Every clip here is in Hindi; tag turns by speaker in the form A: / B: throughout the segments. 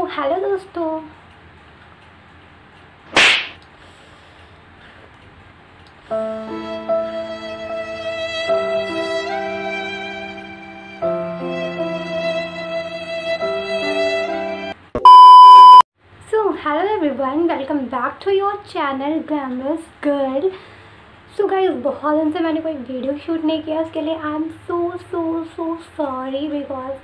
A: हेलो दोस्तों। Hello everyone, welcome back to your channel glamorous girl. So guys, बहुत दिन से मैंने कोई वीडियो शूट नहीं किया, उसके लिए I am so sorry because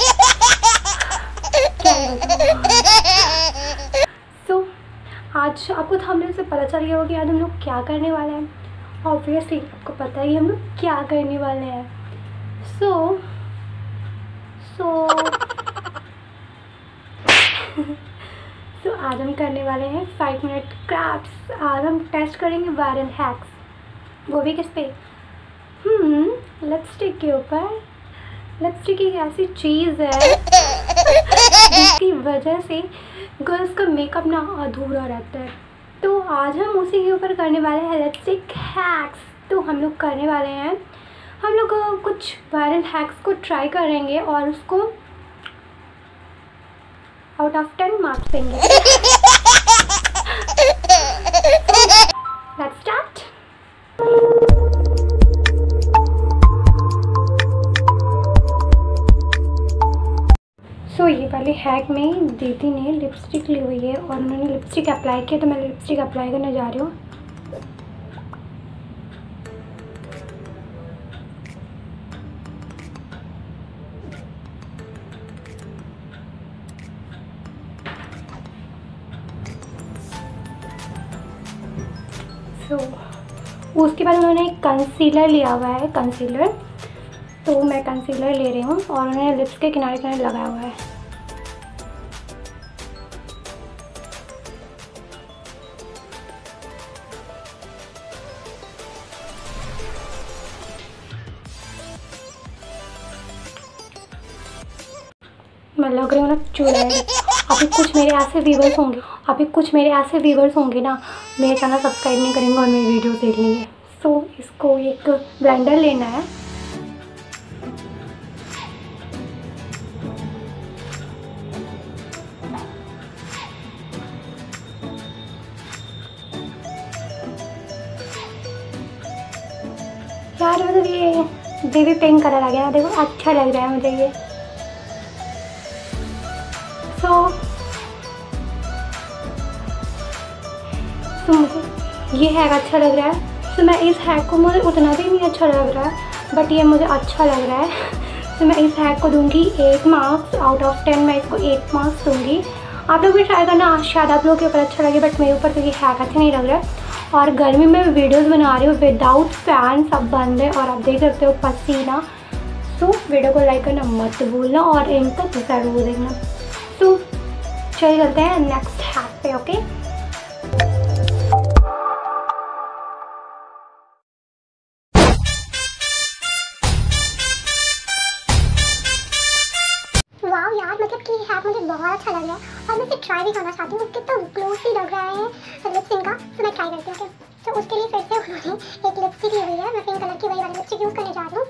A: आज आपको थंबनेल से पता चल गया होगा कि आज हम लोग क्या करने वाले हैं। ऑब्वियसली आपको पता ही हम लोग क्या करने वाले हैं। सो आज हम करने वाले हैं 5 मिनट क्राफ्ट्स। आज हम टेस्ट करेंगे वायरल हैक्स, वो भी किस पे? लिपस्टिक के ऊपर। लिपस्टिक एक ऐसी चीज़ है जिसकी वजह से गर्ल्स का मेकअप ना अधूरा रहता है। तो आज हम उसी के ऊपर करने वाले हैं लिपस्टिक हैक्स। तो हम लोग करने वाले हैं, हम लोग कुछ वायरल हैक्स को ट्राई करेंगे और उसको आउट ऑफ 10 मार्क्स देंगे। Let's start. ये वाली हैक में दीदी ने लिपस्टिक ली हुई है और उन्होंने लिपस्टिक अप्लाई किया, तो मैं लिपस्टिक अप्लाई करने जा रही हूँ। उसके बाद उन्होंने एक कंसीलर लिया हुआ है, कंसीलर। तो मैं कंसीलर ले रही हूँ और उन्होंने लिप्स के किनारे किनारे लगाया हुआ है। मैं लग रही हूँ ना चूल्हे। अभी कुछ मेरे ऐसे व्यूवर्स होंगे ना, मेरे चैनल सब्सक्राइब नहीं करेंगे और मेरी वीडियो देख लेंगे। सो इसको एक ब्लेंडर लेना है। यार मतलब ये बेबी पिंक कलर आ गया ना, देखो अच्छा लग रहा है मुझे ये। मुझे ये हैक अच्छा लग रहा है। तो मैं इस हैक को, मुझे उतना भी नहीं अच्छा लग रहा है बट ये मुझे अच्छा लग रहा है। तो मैं इस हैक को दूंगी 8 मार्क्स आउट ऑफ 10। मैं इसको 8 मार्क्स दूंगी। आप लोग भी ट्राई करना, शायद आप लोगों के ऊपर अच्छा लगे बट मेरे ऊपर तो ये हैक अच्छा नहीं लग रहा है। और गर्मी में वीडियोज़ बना रही हूँ विदाउट फैन, सब बंद है और आप देख सकते हो पसीना। तो वीडियो को लाइक करना मत भूलना और एंड तक ज़रूर देखना। तो चलिए चलते हैं नेक्स्ट हैक पे। ओके, वाह यार, मतलब कि हैक मुझे बहुत अच्छा लग रहा है और मैं इसे ट्राई भी करना चाहती हूँ। कितना ग्लोसी लग रहा है लिप्स इनका। तो मैं ट्राई करती हूँ। तो उसके लिए फिर से उन्होंने एक लिपस्टिक ली हुई है। मैं पिंक कलर की वही वाली लिपस्टिक यूज़ करने जा रही हूँ।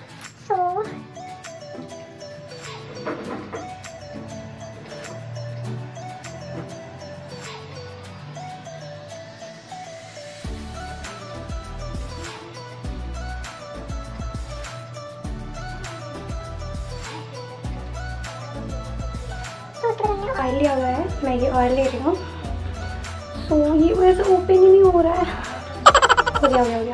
A: ऑयल लिया हुआ है, मैं ये ऑयल ले रही हूँ। सो ये वैसे ओपन ही नहीं हो रहा है। हो गया।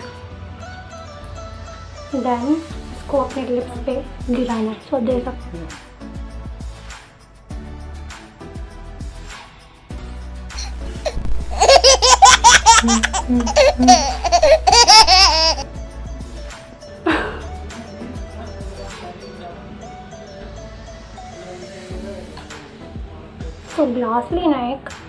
A: देन इसको अपने लिप्स पे गिराना है। सो देख सकते हैं। तो ग्लास लेना है एक।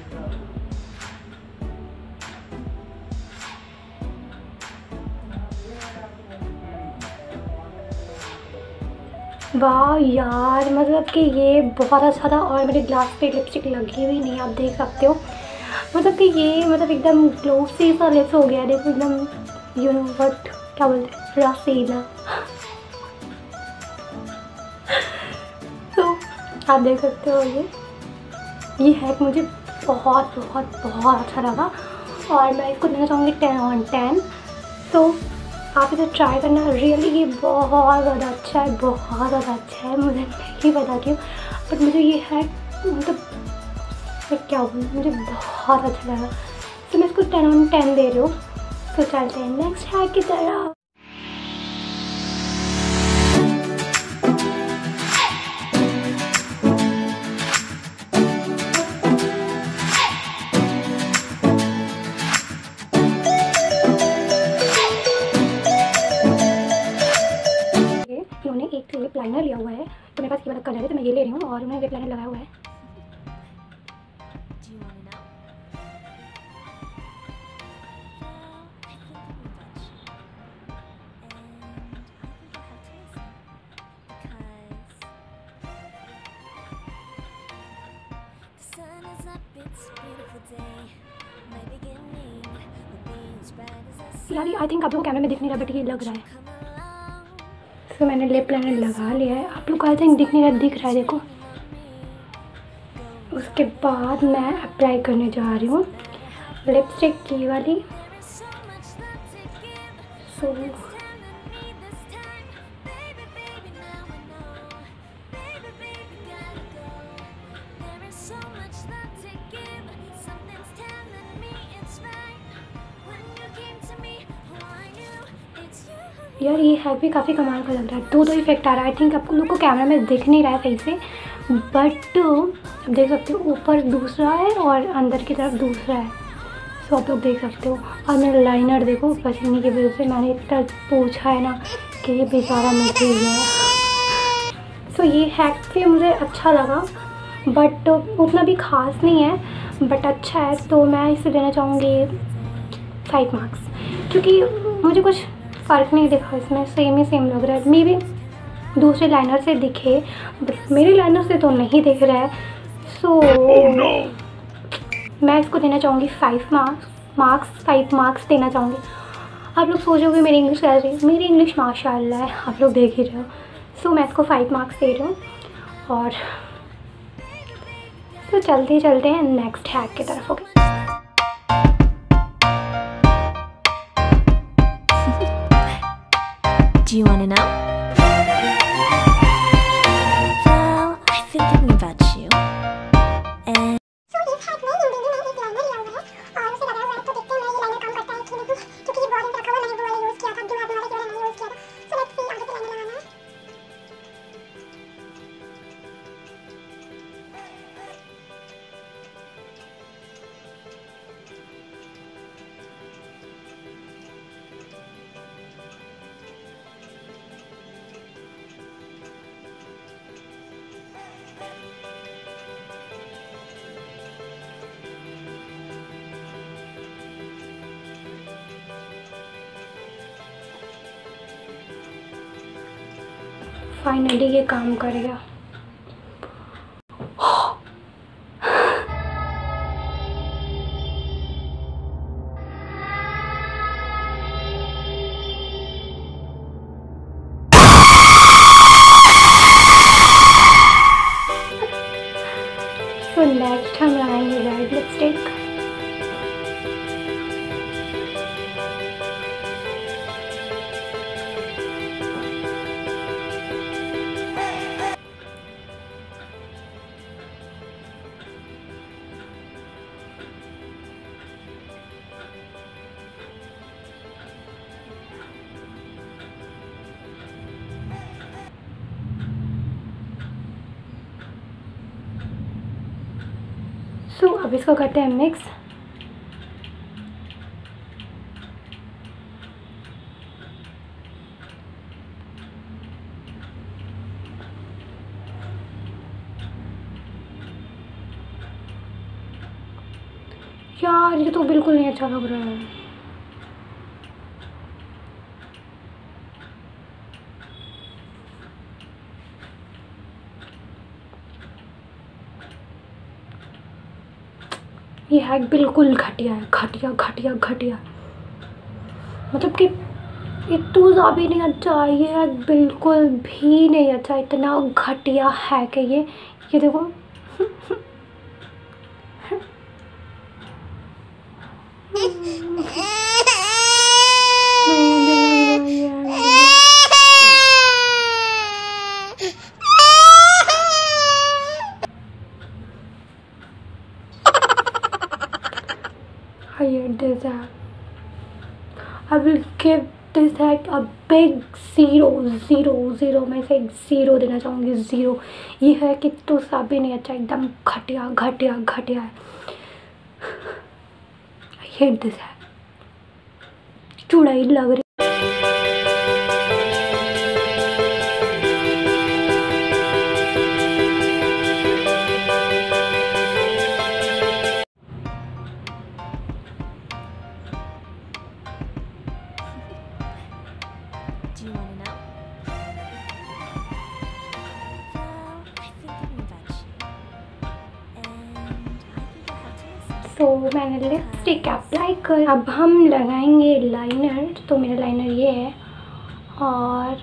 A: वाह यार, मतलब कि ये बहुत अच्छा था और मेरे ग्लास पे लिपस्टिक लगी हुई नहीं, आप देख सकते हो। मतलब कि ये मतलब एकदम ग्लोसी सा लिप्स हो गया। देखो एकदम यू नो व्हाट, क्या बोलते हैं, रसीला। तो आप देख सकते हो ये ये हैक मुझे बहुत बहुत बहुत अच्छा लगा और मैं इसको देना चाहूँगी 10/10। तो आप इसे ट्राई करना, रियली ये बहुत ज़्यादा अच्छा है, बहुत ज़्यादा अच्छा है। मुझे नहीं पता क्यों, बट मुझे ये हैक मतलब मैं क्या बोलूँ, मुझे बहुत अच्छा लगा। तो मैं इसको 10/10 दे रही हूँ। तो चलते हैं नेक्स्ट हैक की तरफ। उन्होंने एक लिप लाइनर लिया हुआ है, तो मेरे पास ये वाला कलर है तो मैं ये ले रही हूँ और उन्होंने लिप लाइनर लगाया हुआ है। यार आई थिंक आप लोगों को कैमरे में दिख नहीं रहा, बट ये लग रहा है। तो मैंने लिप लाइनर लगा लिया है, आप लोग को आई थिंक दिख नहीं रहा, दिख रहा है देखो। उसके बाद मैं अप्लाई करने जा रही हूँ लिपस्टिक की वाली। सो यार ये हैक भी काफ़ी कमाल का लग रहा है। दो इफेक्ट आ रहा है। आई थिंक आप लोग को कैमरा में दिख नहीं रहा है सही से, बट आप देख सकते हो ऊपर दूसरा है और अंदर की तरफ दूसरा है। सो आप लोग देख सकते हो। और मेरा लाइनर देखो, पसीने की वजह से मैंने इतना पूछा है ना कि ये बेचारा मुझे ही है। सो ये हैक भी मुझे अच्छा लगा, बट उतना भी ख़ास नहीं है, बट अच्छा है। तो मैं इसे देना चाहूँगी 5 मार्क्स, क्योंकि मुझे कुछ फ़र्क नहीं दिखा इसमें, सेम ही सेम लग रहा है। मे बी दूसरे लाइनर से दिखे, बट मेरे लाइनर से तो नहीं दिख रहा है। सो मैं इसको देना चाहूँगी 5 मार्क्स देना चाहूँगी। आप लोग सोचोगे मेरी इंग्लिश कैसी है, मेरी इंग्लिश माशाल्लाह है, आप लोग देख ही रहे हो। सो मैं इसको 5 मार्क्स दे रही हूँ। और तो चलते चलते हैं नेक्स्ट हैक की तरफ। Okay,
B: Do you want to know? Well, I've been thinking about you. And
C: So इस हैक में हिंदी में एक लाइनर लिया हुआ है और उसे लगाया हुआ है। तो देखते हैं ये लाइनर काम करता है कि नहीं, क्योंकि ये बहुत दिन रखा हुआ, मैंने वो वाला यूज़ किया था, ब्लू हैक वाला जो मैंने यूज़ किया था। सो लेट्स सी आगे से लाइनर लगाना है।
A: फाइनली ये काम करेगा। तो नेक्स्ट हम लगाएंगे रेड लिपस्टिक। सो अब इसको करते हैं मिक्स। यार ये तो बिल्कुल नहीं अच्छा लग रहा है। ये हैक बिल्कुल घटिया है, घटिया घटिया घटिया। मतलब कि इतना भी नहीं अच्छा, ये हैक बिल्कुल भी नहीं अच्छा, इतना घटिया हैक है ये। ये देखो I hate this hack. I will give this hack a big 0 मैं इसे 0 देना चाहूँगी, 0। ये है कि तो सा भी नहीं अच्छा, एकदम घटिया घटिया घटिया है। I hate this hack, चुड़ाई लग रही।
B: Do you want to know? Well, I've been thinking about you. And I think I'll have to listen.
A: तो मैंने लिपस्टिक अप्लाई कर, अब हम लगाएंगे लाइनर। तो मेरा लाइनर ये है, और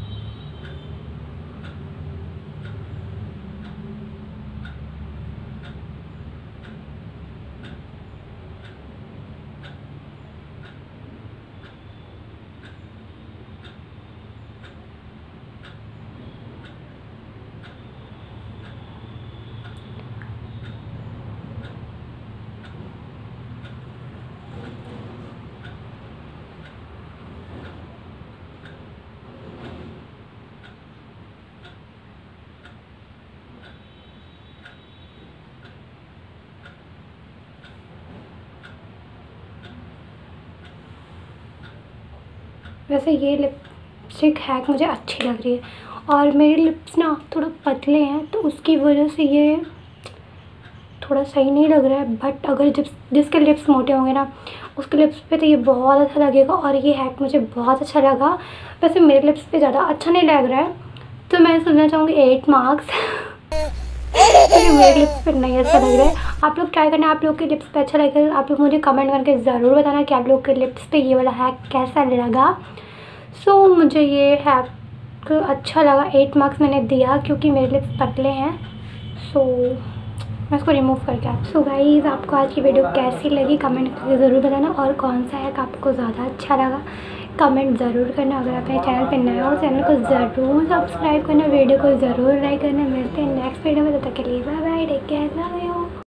A: वैसे ये लिपस्टिक हैक मुझे अच्छी लग रही है। और मेरे लिप्स ना थोड़ा पतले हैं, तो उसकी वजह से ये थोड़ा सही नहीं लग रहा है। बट अगर जिसके लिप्स मोटे होंगे ना, उसके लिप्स पे तो ये बहुत अच्छा लगेगा। और ये हैक मुझे बहुत अच्छा लगा। वैसे मेरे लिप्स पे ज़्यादा अच्छा नहीं लग रहा है, तो मैं सुनना चाहूँगी 8 मार्क्स। क्योंकि मेरे लिप्स पे नहीं अच्छा लग रहा है। आप लोग ट्राई करना, आप लोग के लिप्स पे अच्छा लगेगा। आप लोग मुझे कमेंट करके ज़रूर बताना कि आप लोग के लिप्स पे ये वाला हैक कैसा लगा। सो मुझे ये हैक अच्छा लगा, 8 मार्क्स मैंने दिया क्योंकि मेरे लिप्स पतले हैं। सो मैं इसको रिमूव करके आप। सो गाइस, आपको आज की वीडियो कैसी लगी कमेंट करके ज़रूर बताना। और कौन सा हैक आपको ज़्यादा अच्छा लगा कमेंट ज़रूर करना। अगर आप मेरे चैनल पे नए हो, चैनल को ज़रूर सब्सक्राइब करना, वीडियो को ज़रूर लाइक करना। मिलते हैं नेक्स्ट वीडियो में, तब तक के लिए bye bye, take care, love you.